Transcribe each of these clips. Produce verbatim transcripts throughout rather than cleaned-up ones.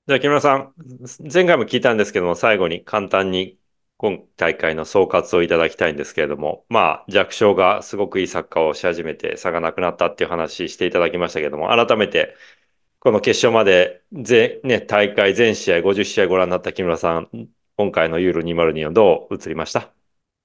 じゃあ、木村さん、前回も聞いたんですけども、最後に簡単に今大会の総括をいただきたいんですけれども、まあ、弱小がすごくいいサッカーをし始めて差がなくなったっていう話していただきましたけども、改めて、この決勝まで全、ね、大会全試合ごじゅう試合ご覧になった木村さん、今回のユーロにせんによんどう映りました？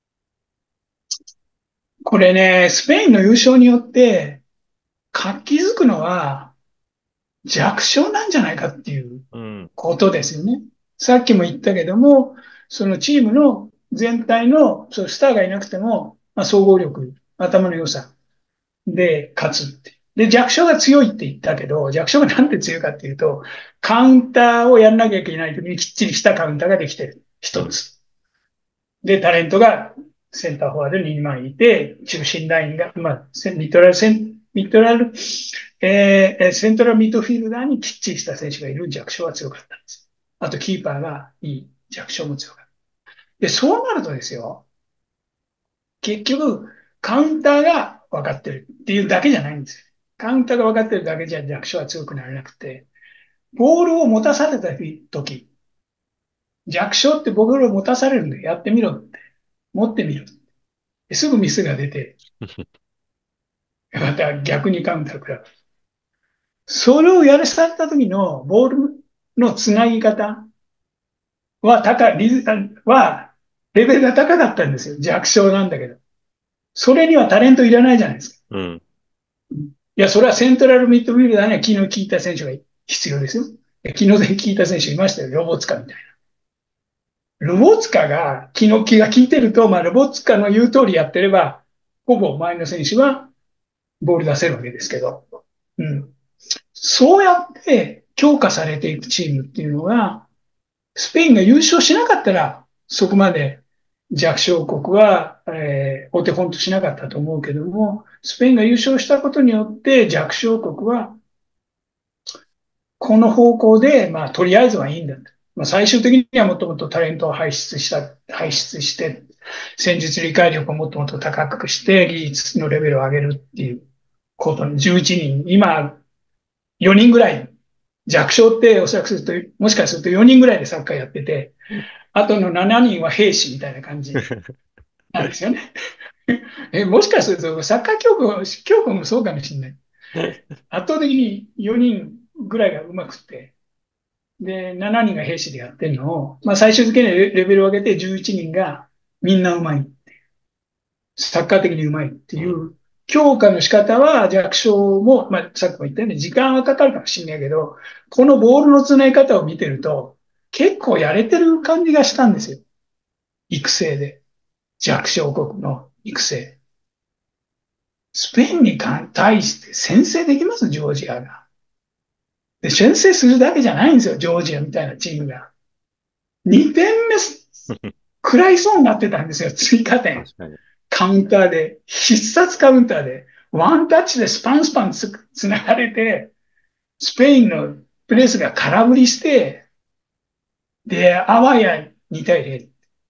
これね、スペインの優勝によって活気づくのは弱小なんじゃないかっていううん。 ことですよね。さっきも言ったけども、そのチームの全体のそうスターがいなくても、まあ、総合力、頭の良さで勝つっていう。で、弱小が強いって言ったけど、弱小がなんで強いかっていうと、カウンターをやらなきゃいけないときにきっちりしたカウンターができてる。 うん。 一つ。で、タレントがセンターフォワードにまいいて、中心ラインが、まあ、ミッドラルセン、ミッドラル、えーセントラルミッドフィールダーにきっちりした選手がいる弱小は強かったんです。あと、キーパーがいい弱小も強かった。で、そうなるとですよ、結局、カウンターが分かってるっていうだけじゃないんですよ。カウンターが分かってるだけじゃ弱小は強くなれなくて、ボールを持たされた時、弱小ってボールを持たされるんでやってみろって、持ってみる。すぐミスが出て、また逆にカウンター食らう。それをやらされた時のボールのつなぎ方は高い、リズはレベルが高かったんですよ。弱小なんだけど。それにはタレントいらないじゃないですか。 うん。 いや、それはセントラルミッドフィールダーには気の利いた選手が必要ですよ。気の利いた選手いましたよ。ロボツカみたいな。ロボツカが気の気が利いてると、まあ、ロボツカの言う通りやってれば、ほぼ前の選手はボール出せるわけですけど。うん。そうやって強化されていくチームっていうのが、スペインが優勝しなかったら、そこまで弱小国は、えーお手本としなかったと思うけども、スペインが優勝したことによって弱小国は、この方向で、まあ、とりあえずはいいんだと。まあ、最終的にはもっともっとタレントを輩出した、輩出して、戦術理解力をもっともっと高くして、技術のレベルを上げるっていうことに、じゅういちにん、今、よにんぐらい、弱小っておそらくすると、もしかするとよにんぐらいでサッカーやってて、あとのしちにんは兵士みたいな感じなんですよね。え、もしかすると、サッカー教育、教育もそうかもしれない。圧倒的によにんぐらいがうまくて、で、しちにんが兵士でやってるのを、まあ最終的にレレベルを上げてじゅういちにんがみんなうまい。サッカー的にうまいってうん。 いう強化の仕方は弱小も、まあさっきも言ったように時間はかかるかもしれないけど、このボールの繋い方を見てると結構やれてる感じがしたんですよ。育成で。弱小国の育成。スペインに対して先制できますジョージアが。で、先制するだけじゃないんですよ、ジョージアみたいなチームが。にてんめ食らいそうになってたんですよ、追加点。 確かに。 カウンターで、必殺カウンターで、ワンタッチでスパンスパンつつながれて、スペインのプレスが空振りして、で、あわやに対ゼロ。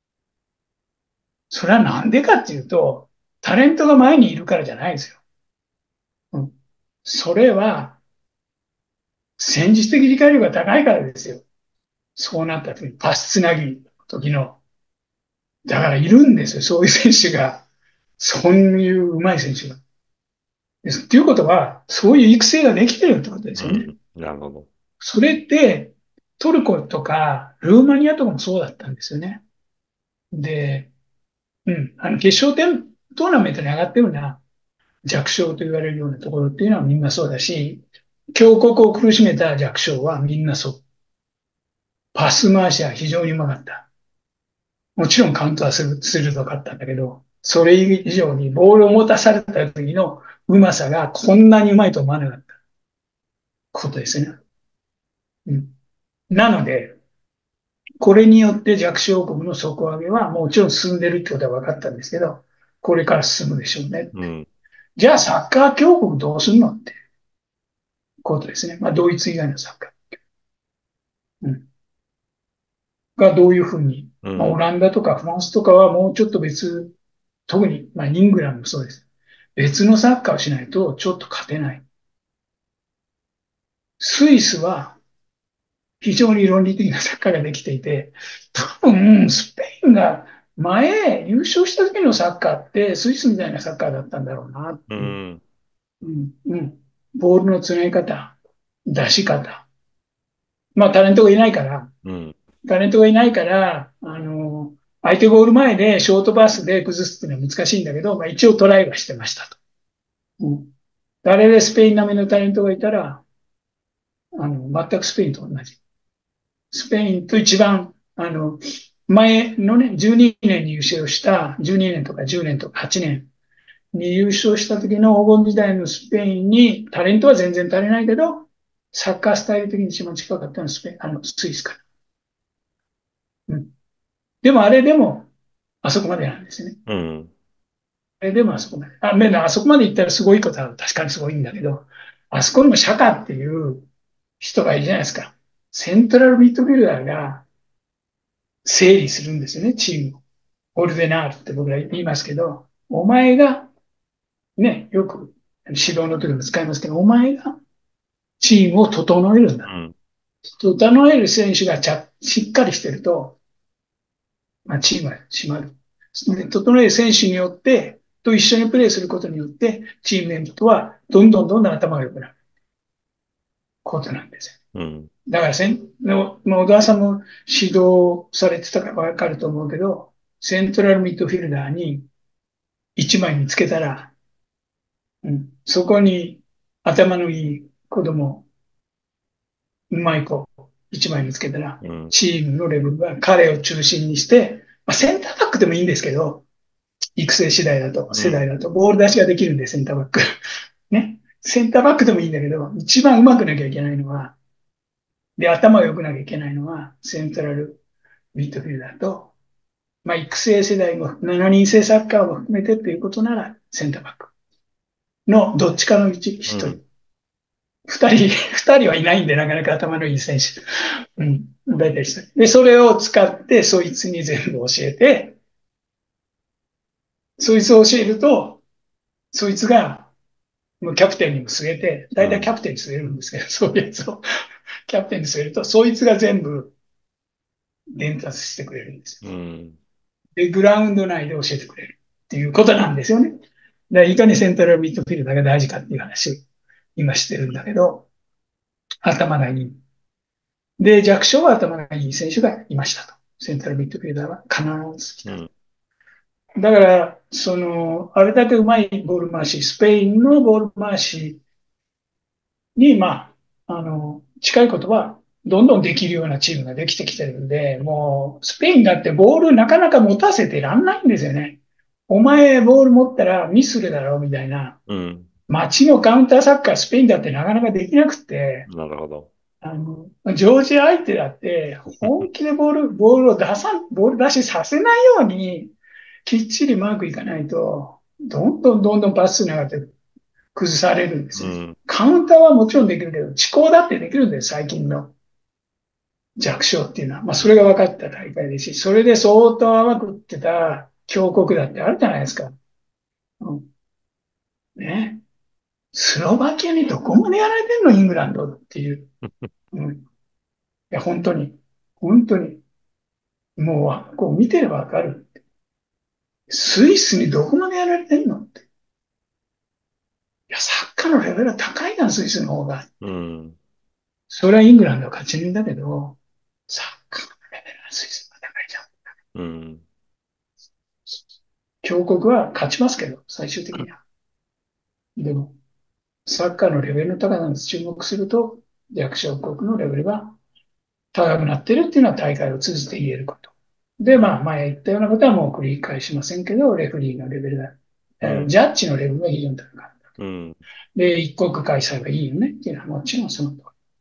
それはなんでかっていうと、タレントが前にいるからじゃないですよ。うん、それは、戦術的理解力が高いからですよ。そうなった時に、パスつなぎの時の。だからいるんですよ、そういう選手が。そういう上手い選手が。っていうことは、そういう育成ができてるってことですよね。 うん。なるほど。 それって、トルコとか、ルーマニアとかもそうだったんですよね。で、うん、あの、決勝点、トーナメントに上がってるような弱小と言われるようなところっていうのはみんなそうだし、強国を苦しめた弱小はみんなそう。パス回しは非常にうまかった。もちろんカウントはする鋭かったんだけど、それ以上にボールを持たされた時のうまさがこんなにうまいと思わなかったことですね。うん、なので、これによって弱小国の底上げはもちろん進んでるってことは分かったんですけど、これから進むでしょうね。 うん。 じゃあサッカー強国どうするのってことですね。まあドイツ以外のサッカー、うん、がどういうふうに、まあ、オうん。 ランダとかフランスとかはもうちょっと別、特に、まあ、イングランドもそうです。別のサッカーをしないとちょっと勝てない。スイスは非常に論理的なサッカーができていて、多分、スペインが前優勝した時のサッカーってスイスみたいなサッカーだったんだろうなっていう。 うん。 うん、うん。ボールのつなぎ方、出し方。まあ、タレントがいないから、 うん。 タレントがいないから、あの、相手ゴール前でショートパスで崩すっていうのは難しいんだけど、まあ、一応トライはしてましたと。うん。誰でスペイン並みのタレントがいたら、あの、全くスペインと同じ。スペインと一番、あの、前のね、じゅうにねんに優勝した、じゅうにねんとかじゅうねんとかはちねんに優勝した時の黄金時代のスペインに、タレントは全然足りないけど、サッカースタイル的に一番近かったのはスペイン、あの、スイスかな。うん。でもあれでも、あそこまでなんですね。 うん。 あれでもあそこまで。あ、めあそこまで行ったらすごいことは確かにすごいんだけど、あそこにもシャカっていう人がいるじゃないですか。セントラルミッドフィルダーが整理するんですよね、チームを。オルデナールって僕ら言いますけど、お前が、ね、よく指導の時も使いますけど、お前がチームを整えるんだ。 うん。 整える選手がちゃしっかりしてると、まあ、チームは締まる。で整える選手によって、と一緒にプレーすることによって、チームメンバーとはどんどんどんどん頭が良くなることなんですよ。 うん。 だからせん、の、まあ小田さんも指導されてたからわかると思うけど、セントラルミッドフィルダーにいちまい見つけたら、うん、そこに頭のいい子供、うまい子、いちまい見つけたら、 うん。 チームのレベルが彼を中心にして、まあ、センターバックでもいいんですけど、育成次第だと、 うん。 世代だと、ボール出しができるんで、センターバック。ね。センターバックでもいいんだけど、一番上手くなきゃいけないのは、で、頭が良くなきゃいけないのは、セントラルミッドフィルダーと、まあ、育成世代も、しちにん制サッカーも含めてっていうことなら、センターバックのどっちかのうち一人。 うん。 二人、二人はいないんで、なかなか頭のいい選手。うん。大体一人。で、それを使って、そいつに全部教えて、そいつを教えると、そいつが、もうキャプテンにも据えて、大体キャプテンに据えるんですけど、そういうやつをキャプテンに据えると、そいつが全部伝達してくれるんですよ。 うん。 で、グラウンド内で教えてくれるっていうことなんですよね。でいかにセントラルミッドフィルダーが大事かっていう話を今してるんだけど、頭がいい。で、弱小は頭がいい選手がいましたと。セントラルミッドフィルダーは必ず来た。 うん。 だから、その、あれだけうまいボール回し、スペインのボール回しに、まあ、あの、近いことは、どんどんできるようなチームができてきてるんで、もう、スペインだってボールなかなか持たせてらんないんですよね。お前ボール持ったらミスるだろうみたいな。 うん。 街のカウンターサッカー、スペインだってなかなかできなくて、 なるほど。 あの、ジョージア相手だって本気でボール、ボールを出さん、ボール出しさせないようにきっちりマークいかないと、どんどんどんどんパスつながって崩されるんですよ。 うん。 カウンターはもちろんできるけど、遅行だってできるんです、最近の弱小っていうのは。まあ、それが分かった大会ですし、それで相当甘くってた強国だってあるじゃないですか。うん、ね。スロバキアにどこまでやられてんの、イングランドっていう。うん、いや、本当に、本当に、もう、こう見てればわかる。スイスにどこまでやられてんのって。いや、サッカーのレベルは高いな、スイスの方が。 うん。 それはイングランドは勝ち抜いたけど、サッカーのレベルはスイスの方が高いじゃん。 うん。 強国は勝ちますけど、最終的には。でも、サッカーのレベルの高さに注目すると、弱小国のレベルが高くなっているっていうのは大会を通じて言えること。で、まあ、前言ったようなことはもう繰り返しませんけど、レフリーのレベルだ。 うん。 ジャッジのレベルが非常に高かった。 うん。 で、一国開催がいいよねっていうのはもちろんその通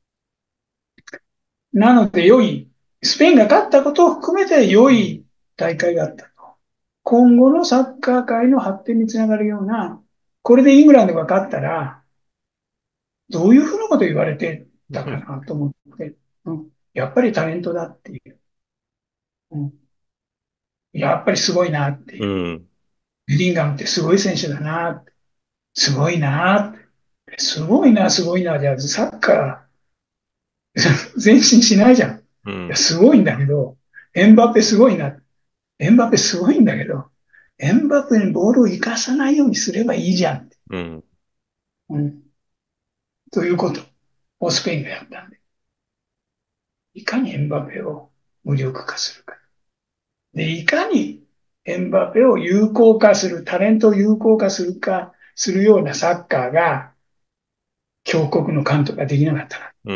り。なので、良い、スペインが勝ったことを含めて良い大会があったと。今後のサッカー界の発展につながるような、これでイングランドが勝ったら、どういうふうなこと言われてたかなと思って、うん、やっぱりタレントだっていう、うん、やっぱりすごいなっていう、 うん。 ビリンガムってすごい選手だな、すごいな、すごいな、すごいな、じゃあサッカー前進しないじゃん。いや、 うん。 すごいんだけど、エンバペすごいな。エンバペすごいんだけど、エンバペにボールを生かさないようにすればいいじゃん。 うん。 うん、ということをスペインがやったんで、いかにエンバペを無力化するか。で、いかにエンバペを有効化する、タレントを有効化するか、するようなサッカーが、強国の監督ができなかったな。 うん。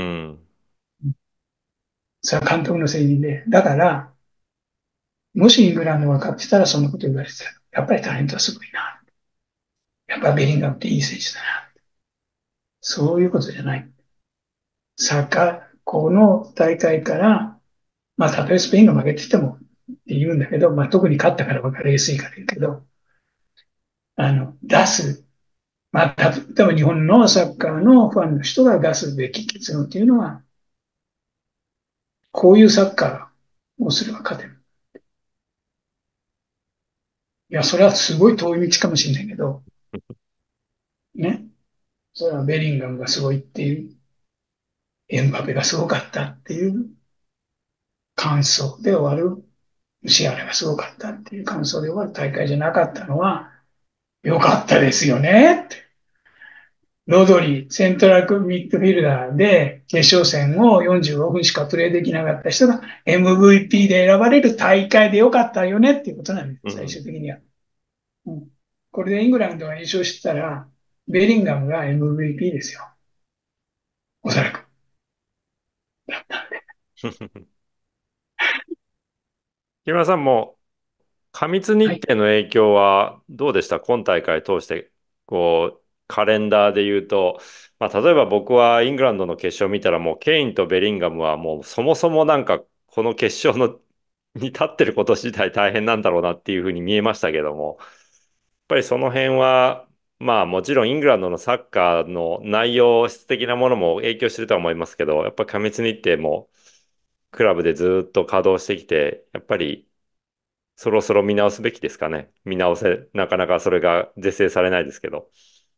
それは監督の責任で。だから、もしイングランドが勝ってたらそんなこと言われてた。やっぱりタレントはすごいな。やっぱベリンガムっていい選手だな。そういうことじゃない。サッカー、この大会から、まあ、たとえスペインが負けててもって言うんだけど、まあ、特に勝ったから分かりやすいから言うけど、あの、出す。まあ、た多分日本のサッカーのファンの人が出すべき結論っていうのは、こういうサッカーをすれば勝てる。いや、それはすごい遠い道かもしれないけど、ね。それはベリンガムがすごいっていう、エンバペがすごかったっていう感想で終わる、シアラがすごかったっていう感想で終わる大会じゃなかったのは、良かったですよねって。ロドリ、セントラルミッドフィルダーで決勝戦をよんじゅうごふんしかプレーできなかった人が エムブイピー で選ばれる大会で良かったよねっていうことなんです、最うん。 終的には。うん、これでイングランドが優勝してたら、ベリンガムが エムブイピー ですよ。おそらく。 木村さんも過密日はい。 程の影響はどうでした今大会通して、こう、カレンダーで言うと、まあ、例えば僕はイングランドの決勝見たらもうケインとベリンガムはもうそもそもなんかこの決勝のに立ってること自体大変なんだろうなっていうふうに見えましたけども、やっぱりその辺は、まあもちろんイングランドのサッカーの内容、質的なものも影響してるとは思いますけど、やっぱり過密日程もクラブでずっと稼働してきて、やっぱりそろそろ見直すべきですかね。見直せ、なかなかそれが是正されないですけど。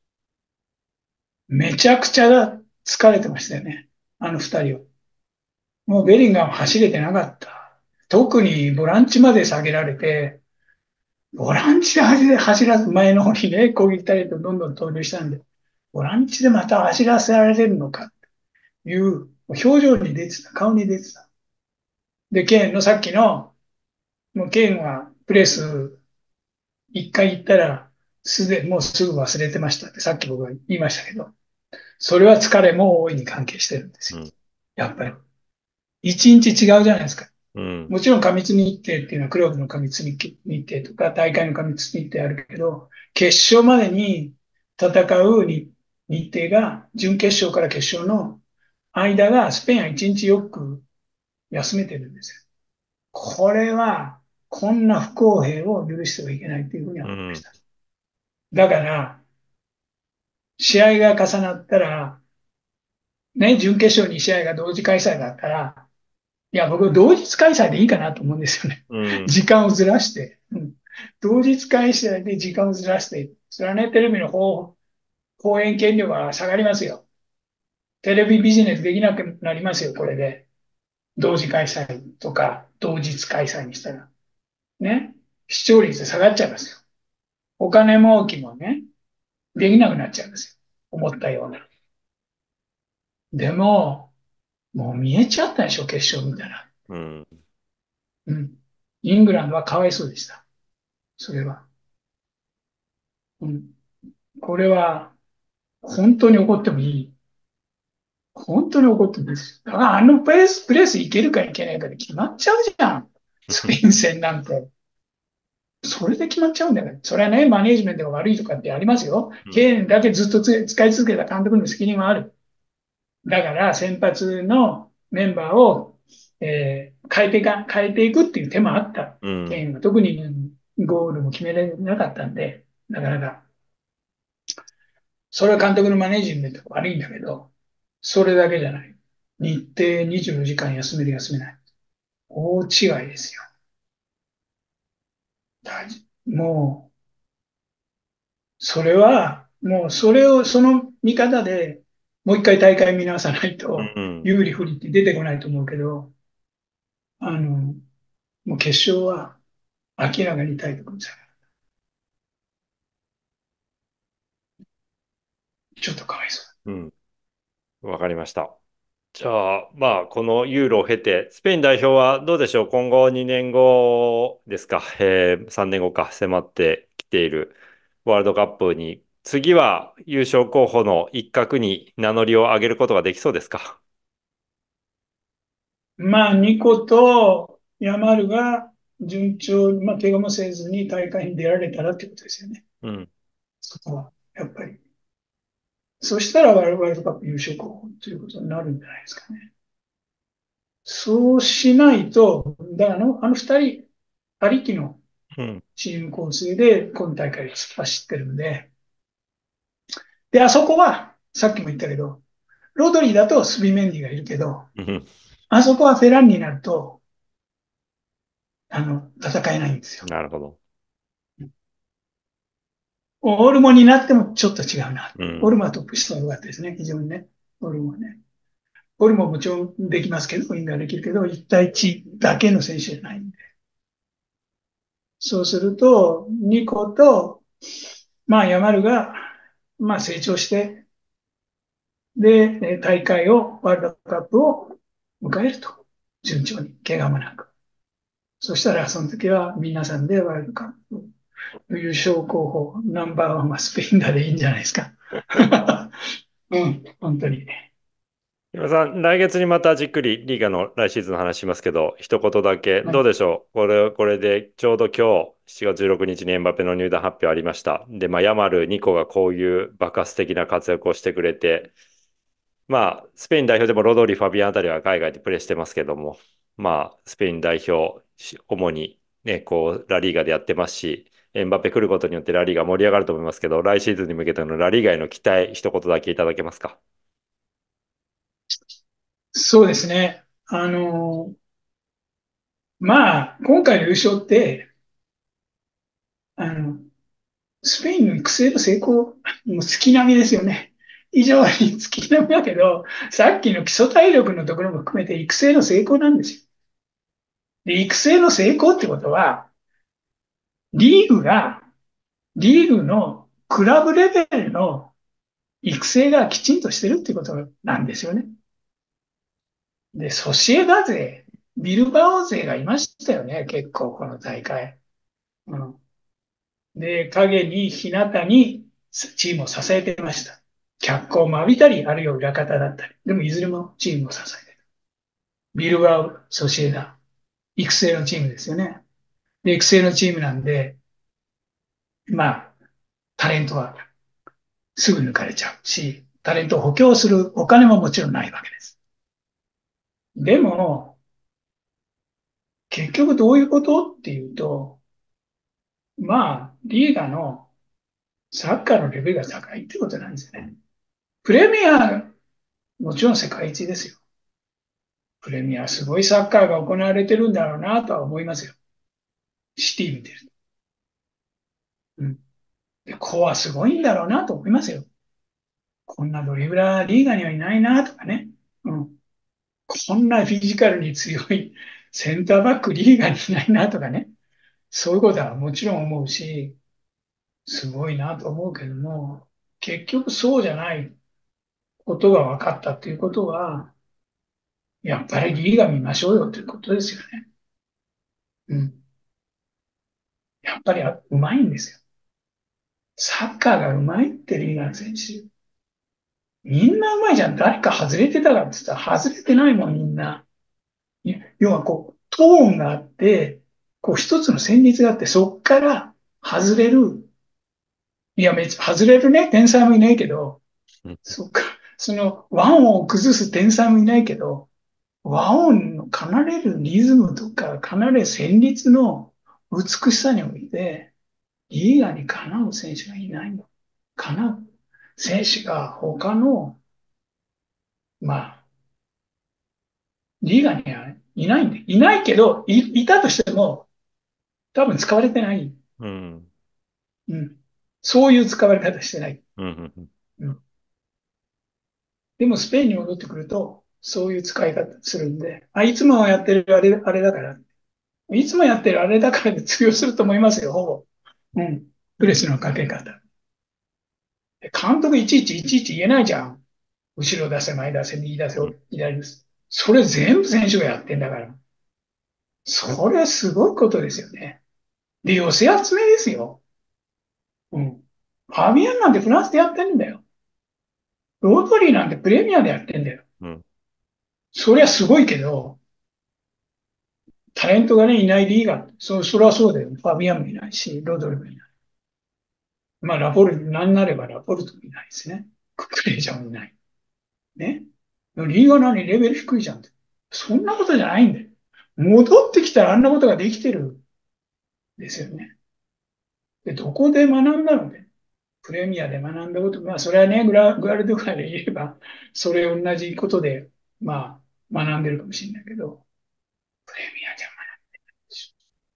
めちゃくちゃ疲れてましたよね。あの二人は。もうベリンガム走れてなかった。特にボランチまで下げられて、ボランチで走れ走らず、前の方にね、攻撃タレントどんどん投入したんで、ボランチでまた走らせられるのかという表情に出てた、顔に出てた。で、ケーンのさっきの、もうケーンはプレス一回言ったら、すでもうすぐ忘れてましたってさっき僕は言いましたけど、それは疲れも大いに関係してるんですよ。 うん。 やっぱり。一日違うじゃないですか。 うん。 もちろん過密日程っていうのはクラブの過密日程とか大会の過密日程あるけど、決勝までに戦う日日程が準決勝から決勝の間がスペインは一日よく休めてるんですよ。これはこんな不公平を許してはいけないというふうにうん。 は思いました。だから、試合が重なったら、ね、準決勝に試合が同時開催だったら、いや、僕、同日開催でいいかなと思うんですよね。 うん。 時間をずらして。うん、同日開催で時間をずらして。それはね、テレビの放放映権料が下がりますよ。テレビビジネスできなくなりますよ、これで。同時開催とか、同日開催にしたら。ね。視聴率下がっちゃいますよ。お金儲けもね、できなくなっちゃうんですよ。思ったような。でも、もう見えちゃったでしょ、決勝見たら。 うん。 うん。イングランドはかわいそうでした。それは。うん。これは、本当に怒ってもいい。本当に怒ってもいいです。だからあのプレス、プレスいけるかいけないかで決まっちゃうじゃん。スペイン戦なんて。それで決まっちゃうんだよね。それはね、マネージメントが悪いとかってありますよ。 うん。 ケーンだけずっとつ使い続けた監督の責任はある。だから先発のメンバーを、えー変えていか、変えていくっていう手もあった。 うん。 ケーンは特にゴールも決められなかったんで、なかなか。それは監督のマネージメントが悪いんだけど、それだけじゃない。日程にじゅうよじかん休める休めない。大違いですよ。もう、それは、もうそれを、その見方でもう一回大会見直さないと、 うん。 有利不利って出てこないと思うけど、あの、もう決勝は明らかにタイトル差がちょっとかわいそうん。わかりました。じゃあ、まあ、このユーロを経て、スペイン代表はどうでしょう？今後にねんごですか、えー、さんねんごか迫ってきているワールドカップに、次は優勝候補の一角に名乗りを上げることができそうですか？ う。まあ、ニコとヤマルが順調に、まあ、怪我もせずに大会に出られたらってことですよね。 うん。 そこは、やっぱり。そしたらワールドカップ優勝候補ということになるんじゃないですかね。そうしないと、だからあの、あの二人ありきのうん。 チーム構成で今大会突っ走ってるんで、で、あそこは、さっきも言ったけど、ロドリだとスビメンディがいるけど、 うん。 あそこはフェランになると、あの、戦えないんですよ。 なるほど。 オールモになってもちょっと違うな。 うん。 オルモはトップ下が良かったですね、非常にね。オルモはね。オルモももちろんできますけど、ウィングはできるけど、いち対いちだけの選手じゃないんで。そうすると、ニコと、まあ、ヤマルが、まあ、成長して、で、大会を、ワールドカップを迎えると。順調に、怪我もなく。そしたら、その時は皆さんでワールドカップ優勝候補、ナンバーワンはスペインだでいいんじゃないですか。うん、本当に。 今さん、来月にまたじっくりリーガの来シーズンの話しますけど、一言だけ、 はい。 どうでしょう？これ、これでちょうど今日、しちがつじゅうろくにちにちにエンバペの入団発表ありました。で、まあ、ヤマル、ニコがこういう爆発的な活躍をしてくれて、まあ、スペイン代表でもロドリ、ファビアンあたりは海外でプレーしてますけども、まあ、スペイン代表、主にね、こう、ラリーガでやってますし、エンバペ来ることによってラリーガ盛り上がると思いますけど、来シーズンに向けてのラリーガへの期待、一言だけいただけますか？ そうですね。あの、まあ、今回の優勝って、あの、スペインの育成の成功、もう月並みですよね。非常に月並みだけど、さっきの基礎体力のところも含めて育成の成功なんですよ。で、育成の成功ってことは、リーグが、リーグのクラブレベルの育成がきちんとしてるってことなんですよね。で、ソシエダ勢、ビルバオ勢がいましたよね、結構この大会。うん、で、影に、日向にチームを支えてました。脚光を浴びたり、あるいは裏方だったり。でも、いずれもチームを支えてる。ビルバオ、ソシエダ、育成のチームですよね。で、育成のチームなんで、まあ、タレントはすぐ抜かれちゃうし、タレントを補強するお金ももちろんないわけです。でも、結局どういうことっていうと、まあ、リーガのサッカーのレベルが高いってことなんですよね。プレミア、もちろん世界一ですよ。プレミア、すごいサッカーが行われてるんだろうなとは思いますよ。シティ見てる。うん。で、コアすごいんだろうなと思いますよ。こんなドリブラーリーガにはいないなとかね。うん。こんなフィジカルに強いセンターバックリーガにいないなとかね。そういうことはもちろん思うし、すごいなと思うけども、結局そうじゃないことが分かったということは、やっぱりリーガ見ましょうよということですよね。うん。やっぱりうまいんですよ。サッカーがうまいってリーガの選手。みんなうまいじゃん。誰か外れてたかって言ったら外れてないもん、みんな。要はこう、トーンがあって、こう一つの旋律があって、そっから外れる。いや、めっちゃ外れるね、天才もいないけど、 うん。 そっか、その和音を崩す天才もいないけど、和音の奏でるリズムとか、奏でる旋律の美しさにおいて、リーガにかなう選手がいないの。かなう選手が他の、まあ、リーガにはいないんで、いないけど、い、いたとしても、多分使われてない。 うん。 うん。そういう使われ方してない。 うん。 うん。 でもスペインに戻ってくると、そういう使い方するんで、あ、いつもやってるあれ、あれだから、いつもやってるあれだからで通用すると思いますよ、ほぼ。うん。プレスのかけ方。監督いちいちいちいち言えないじゃん。後ろ出せ、前出せ、右出せ、 うん。 左です。それ全部選手がやってんだから。それはすごいことですよね。で、寄せ集めですよ。うん。ファビアンなんてフランスでやってんだよ。ロードリーなんてプレミアでやってんだよ。 うん。 そりゃすごいけど、タレントがね、いないリーガー、そ、それはそうだよ。ファビアンもいないし、ロドリーもいない。まあ、ラポルト、なんなればラポルトもいないですね。ククレイジャーもいない。ね。リーガーなのにレベル低いじゃんって。そんなことじゃないんだよ。戻ってきたらあんなことができてるんですよね。で、どこで学んだので、プレミアで学んだこと、まあ、それはね、グラ、グアルドカで言えば、それ同じことで、まあ、学んでるかもしれないけど、プレミアじゃないし。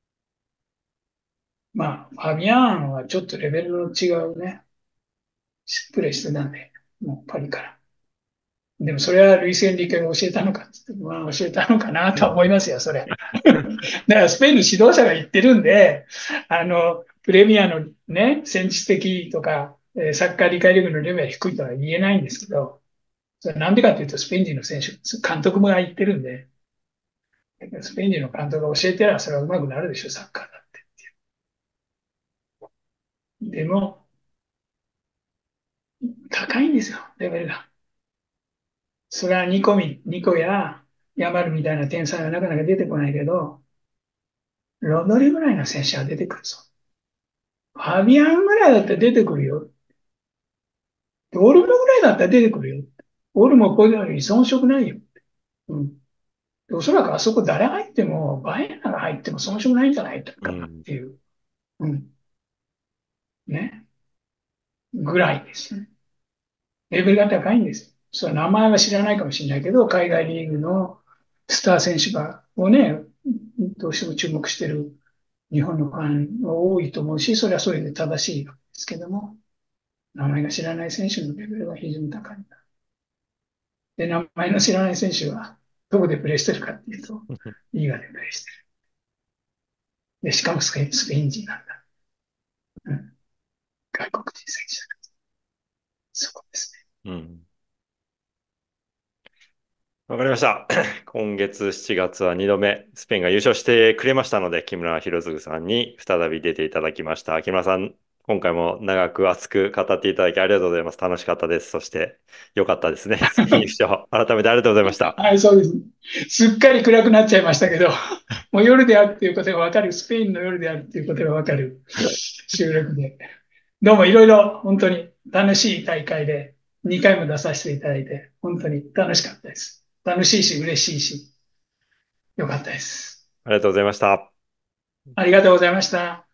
まあ、ファビアーンはちょっとレベルの違うね、プレーしてたんで、もうパリから。でもそれはルイス・エンリケが教えたのかって言って、まあ教えたのかなとは思いますよ、それ。だからスペインの指導者が言ってるんで、あの、プレミアのね、戦術的とか、えーサッカー理解力のレベルが低いとは言えないんですけど、それなんでかっていうと、スペイン人の選手、監督も言ってるんで、スペイン人の監督が教えてればそれは上手くなるでしょ、サッカーだって。でも、高いんですよ、レベルが。それはニコミ、ニコやヤマルみたいな天才はなかなか出てこないけど、ロドリぐらいの選手は出てくるぞ。ファビアンぐらいだったら出てくるよ。オルモぐらいだったら出てくるよ。オルモこういうのに遜色ないよ。うん。おそらくあそこ誰入っても、バイエナが入っても遜色ないんじゃないかなっうん。 ていう。うん。ね。ぐらいですね。レベルが高いんですよ。それ名前は知らないかもしれないけど、海外リーグのスター選手が、をね、どうしても注目してる日本のファンが多いと思うし、それはそれで正しいわけですけども、名前が知らない選手のレベルが非常に高い。で、名前の知らない選手はどこでプレーしてるかっていうと、リーガでプレーしてる。で、しかもスペインスペイン人なんだ。うん、外国人選手だ。そこですね。 うん。わかりました。今月しちがつはにどめ、スペインが優勝してくれましたので、木村博次さんに再び出ていただきました。木村さん、今回も長く熱く語っていただきありがとうございます。楽しかったです。そして、良かったですね。スペイン優勝、改めてありがとうございました。 はい、そうです。すっかり暗くなっちゃいましたけど、もう夜であるっていうことがわかる、スペインの夜であるっていうことがわかる収録で。どうもいろいろ本当に楽しい大会でにかいも出させていただいて、本当に楽しかったです。楽しいし、嬉しいし、よかったです。 ありがとうございました。 ありがとうございました。